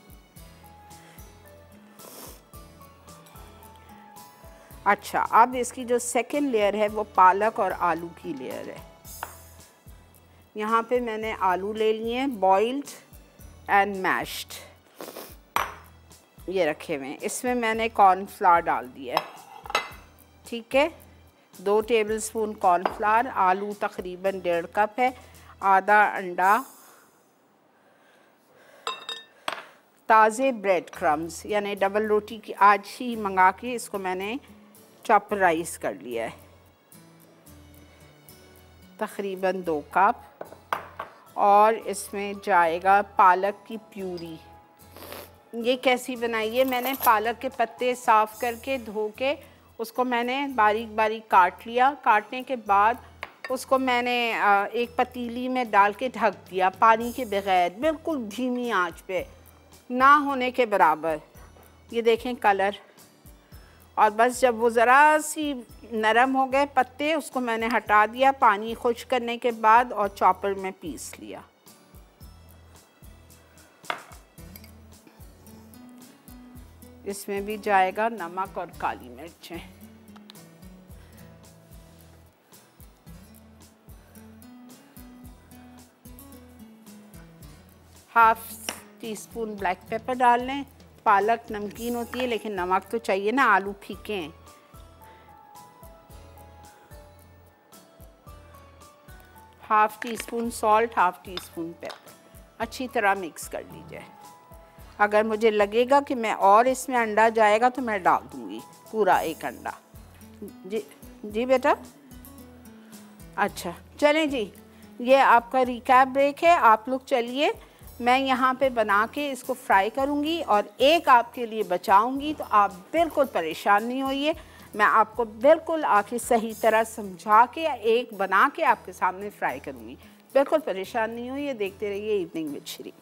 अच्छा, अब इसकी जो सेकंड लेयर है वो पालक और आलू की लेयर है। यहाँ पे मैंने आलू ले लिए बॉइल्ड एंड मैश्ड, ये रखे हुए हैं। इसमें मैंने कॉर्नफ्लावर डाल दिया है, ठीक है। 2 टेबलस्पून कॉर्नफ्लावर, आलू तकरीबन 1.5 कप है, आधा अंडा, ताज़े ब्रेड क्रम्स यानी डबल रोटी की आज ही मंगा के इसको मैंने चॉपराइज कर लिया है, तकरीबन 2 कप। और इसमें जाएगा पालक की प्यूरी। ये कैसी बनाई है, मैंने पालक के पत्ते साफ़ करके धो के उसको मैंने बारीक बारीक काट लिया। काटने के बाद उसको मैंने एक पतीली में डाल के ढक दिया, पानी के बगैर, बिल्कुल धीमी आंच पे, ना होने के बराबर। ये देखें कलर। और बस जब वो ज़रा सी नरम हो गए पत्ते, उसको मैंने हटा दिया पानी खुश्क करने के बाद और चॉपर में पीस लिया। इसमें भी जाएगा नमक और काली मिर्चें। हाफ टीस्पून ब्लैक पेपर डाल लें। पालक नमकीन होती है लेकिन नमक तो चाहिए ना, आलू फीके हैं। Half teaspoon salt, half teaspoon pepper. अच्छी तरह मिक्स कर लीजिए। अगर मुझे लगेगा कि मैं और इसमें अंडा जाएगा तो मैं डाल दूँगी पूरा 1 अंडा। जी बेटा, अच्छा चलें जी, ये आपका रिकैप ब्रेक है। आप लोग चलिए, मैं यहाँ पे बना के इसको फ्राई करूँगी और एक आपके लिए बचाऊँगी, तो आप बिल्कुल परेशान नहीं होइए। मैं आपको बिल्कुल आके सही तरह समझा के एक बना के आपके सामने फ्राई करूँगी। बिल्कुल परेशान नहीं होइए, देखते रहिए evening with Shireen.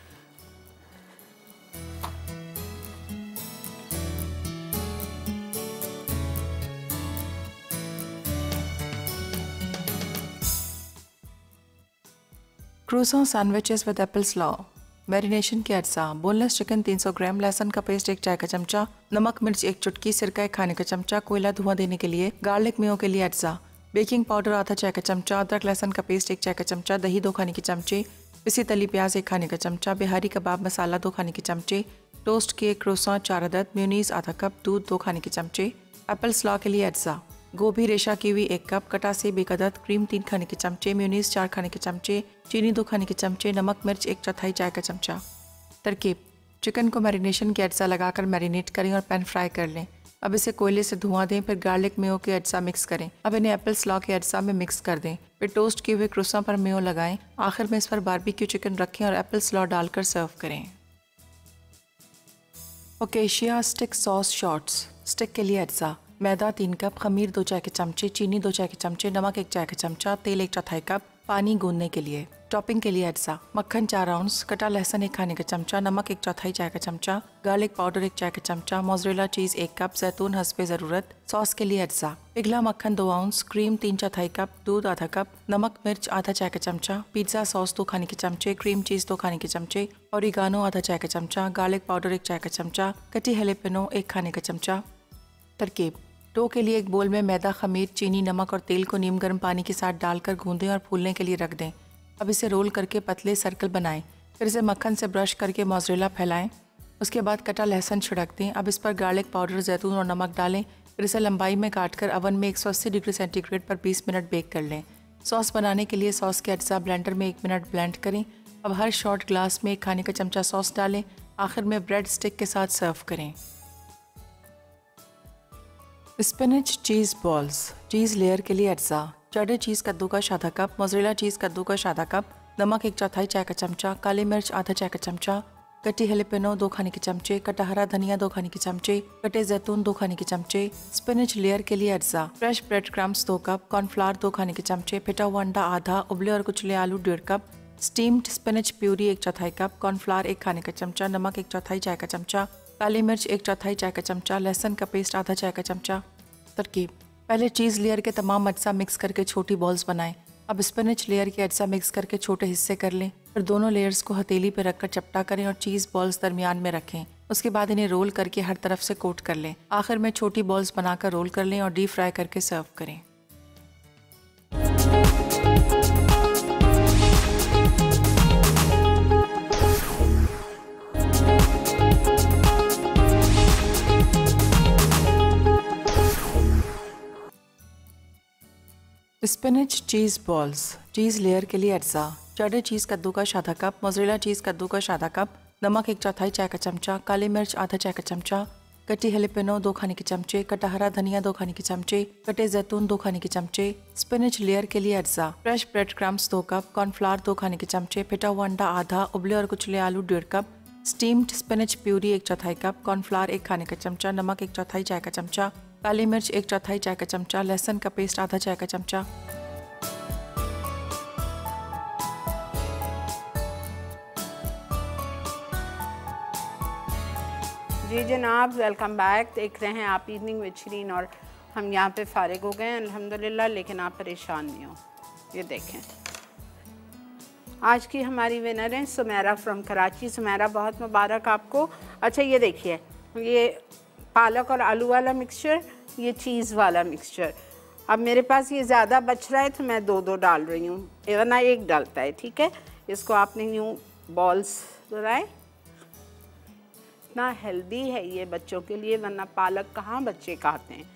Croissant sandwiches with apple slaw. Marination के अज्जा: बोनलेस चिकन 300 ग्राम, लहसुन का पेस्ट 1 चाय का चमचा, नमक मिर्च 1 चुटकी, सिरका 1 खाने का चमचा, कोयला धुआं देने के लिए, गार्लिक मेयो के लिए अज्जा, बेकिंग पाउडर आधा चाय का चमचा, अदरक लहसुन का पेस्ट 1 चाय का चमचा, दही 2 खाने के चमचे, पिसी तली प्याज 1 खाने का चमचा, बिहारी कबाब मसाला 2 खाने के चमचे, टोस्ट किए क्रोसान 4 अदद, मेयोनीज आधा कप, दूध 2 खाने के चमचे। एप्पल स्लॉ के लिए अज्जा: गोभी रेशा कीवी 1 कप, कटा सेब 1 अदद, क्रीम 3 खाने के चमचे, मेयोनीज 4 खाने के चमचे, चीनी 2 खाने के चमचे, नमक मिर्च 1/4 चाय का चमचा। तरकीब: चिकन को मैरिनेशन के अज्जा लगाकर मैरिनेट करें और पैन फ्राई कर लें। अब इसे कोयले से धुआं दें, फिर गार्लिक मेयो के अज्जा मिक्स करें। अब इन्हें एप्पल स्लॉ के अज्जा में मिक्स कर दें, फिर टोस्ट किए हुए क्रोसान पर मेयो लगाएं। आखिर में इस पर बारबेक्यू चिकन रखें और एप्पल स्लॉ डालकर सर्व करें। Focaccia stick sauce shots. Stick के लिए अज्जा: मैदा 3 कप, खमीर 2 चाय के चमचे, चीनी 2 चाय के चमचे, नमक 1 चाय का चमचा, तेल 1/4 कप, पानी गूंदने के लिए। टॉपिंग के लिए अज्जा: मक्खन 4 आउंस, कटा लहसुन 1 खाने का चमचा, नमक 1/4 चाय का चमचा, गार्लिक पाउडर 1 चाय का चमचा, मोज़रेला चीज़ 1 कप, जैतून हस्बे ज़रूरत। सॉस के लिए अज्जा: पिघला मक्खन 2 आउंस, क्रीम 3/4 कप, दूध आधा कप, नमक मिर्च आधा चाय का चमचा, पिज़्ज़ा सॉस 2 खाने के चमचे, क्रीम चीज़ 2 खाने के चमचे, ओरिगानो आधा चाय का चमचा, गार्लिक पाउडर 1 चाय का चमचा, कटी जलापेनो 1 खाने का चमचा। तरकीब: डो के लिए एक बोल में मैदा, खमीर, चीनी, नमक और तेल को नीम गर्म पानी के साथ डालकर गूंदें और फूलने के लिए रख दें। अब इसे रोल करके पतले सर्कल बनाएं, फिर इसे मक्खन से ब्रश करके मोज़रेला फैलाएं। उसके बाद कटा लहसुन छिड़क दें। अब इस पर गार्लिक पाउडर, जैतून और नमक डालें, फिर इसे लंबाई में काटकर अवन में 180 डिग्री सेंटीग्रेड पर 20 मिनट बेक कर लें। सॉस बनाने के लिए सॉस के अज्जा ब्लेंडर में 1 मिनट ब्लेंड करें। अब हर शॉर्ट ग्लास में 1 खाने का चमचा सॉस डालें। आखिर में ब्रेड स्टिक के साथ सर्व करें। Spinach cheese balls. Cheese layer के लिए अज्जा: चेडर चीज़ कद्दूकस आधा कप, मोज़रेला चीज़ कद्दूकस आधा कप, नमक 1/4 चाय का चमचा, काली मिर्च आधा चाय का चमचा, कटी जलापेनो 2 खाने के चमचे, कटा हरा धनिया 2 खाने के चमचे, कटे जैतून 2 खाने के चमचे। स्पिनच लेयर के लिए अज्जा: fresh bread crumbs 2 cup, cornflour 2 खाने के चमचे, फिटा हुआ अंडा आधा, उबले और कुचले आलू 1.5 cup, steamed spinach puree 1/4 cup, cornflour 1 खाने का चमचा, नमक 1/4 चाय का चमचा, काली मिर्च 1/4 चाय का चमचा, लहसुन का पेस्ट आधा चाय का चमचा। तरकीब: पहले चीज़ लेयर के तमाम अज्जा मिक्स करके छोटी बॉल्स बनाएं। अब स्पिनच लेयर के अज्जा मिक्स करके छोटे हिस्से कर लें, फिर दोनों लेयर्स को हथेली पर रखकर चपटा करें और चीज़ बॉल्स दरमियान में रखें। उसके बाद इन्हें रोल करके हर तरफ से कोट कर लें। आखिर में छोटी बॉल्स बनाकर रोल कर लें और डीप फ्राई करके सर्व करें। Spinach cheese balls, cheese layer के लिए अज्जा, चेडर चीज़ कद्दूकस आधा कप, मोज़रेला चीज़ कद्दूकस आधा कप, नमक 1/4 चाय का चमचा, काली मिर्च आधा चाय का चमचा, कटी जलापेनो 2 खाने के चमचे, कटा हरा धनिया 2 खाने के चमचे, कटे जैतून 2 खाने के चमचे, स्पिनच लेयर के लिए अज्जा, fresh bread crumbs 2 cup, cornflour 2 खाने के चमचे, फेटा हुआ अंडा आधा, उबले और कुचले आलू 1.5 cup, steamed spinach puree 1/4 cup, cornflour 1 खाने का चमचा, नमक 1/4 चाय का चमचा, काली मिर्च 1/4 चाय का चमचा, लहसुन का पेस्ट आधा चाय का चमचा। जी जनाब, वेलकम बैक। देख रहे हैं आप इवनिंग विद शरीन और हम यहाँ पे फारिग हो गए हैं अल्हम्दुलिल्लाह, लेकिन आप परेशान नहीं हो। ये देखें, आज की हमारी विनर है सुमेरा फ्रॉम कराची। सुमेरा, बहुत मुबारक आपको। अच्छा ये देखिए, ये पालक और आलू वाला मिक्सचर, ये चीज़ वाला मिक्सचर। अब मेरे पास ये ज़्यादा बच रहा है तो मैं 2-2 डाल रही हूँ, वरना एक डालता है, ठीक है। इसको आपने यूँ बॉल्स बनाए। इतना हेल्दी है ये बच्चों के लिए, वरना पालक कहाँ बच्चे खाते हैं।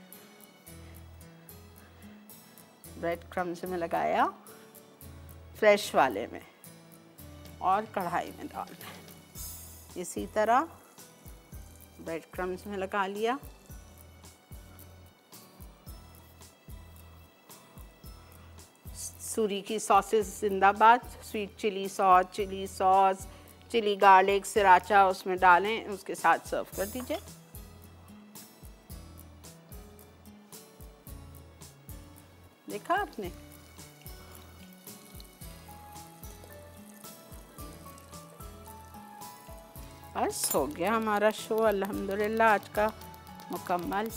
ब्रेड क्रम्स में लगाया, फ्रेश वाले में, और कढ़ाई में डालना है। इसी तरह ब्रेड क्रम्स में लगा लिया। सूरी की सॉसेस जिंदाबाद, sweet chilli sauce, chilli garlic, sriracha उसमें डालें, उसके साथ सर्व कर दीजिए। देखा आपने? बस हो गया हमारा शो अल्हम्दुलिल्लाह आज का मुकम्मल।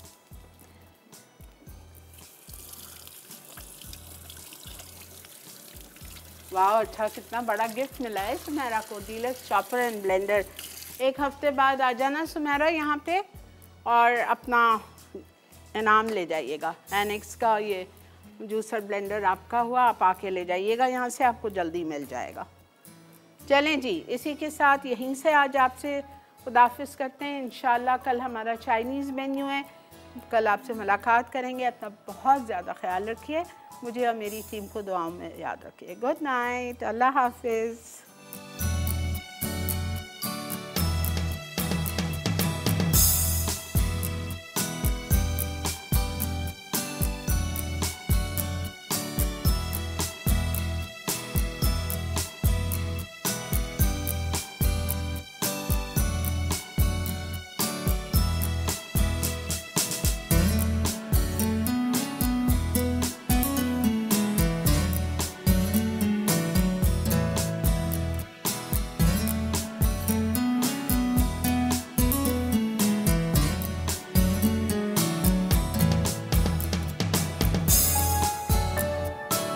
वाह, अच्छा कितना बड़ा गिफ्ट मिला है सुमेरा को, डीलक्स चॉपर एंड ब्लेंडर। एक हफ्ते बाद आ जाना सुमेरा यहाँ पे और अपना इनाम ले जाइएगा। एनेक्स का ये जूसर ब्लेंडर आपका हुआ, आप आके ले जाइएगा यहाँ से, आपको जल्दी मिल जाएगा। चलें जी, इसी के साथ यहीं से आज आपसे खुदाफिज करते हैं। इंशाल्लाह कल हमारा चाइनीज़ मेन्यू है, कल आपसे मुलाकात करेंगे। अपना बहुत ज़्यादा ख्याल रखिए, मुझे और मेरी टीम को दुआओं में याद रखिए। गुड नाइट, अल्लाह हाफिज़।